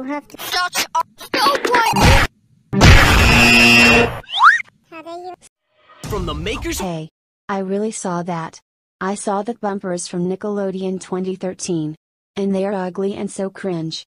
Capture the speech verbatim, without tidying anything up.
have to. Such a. Oh boy! How dare you? From the makers. Hey, I really saw that. I saw that bumper is from Nickelodeon twenty thirteen. And they are ugly and so cringe.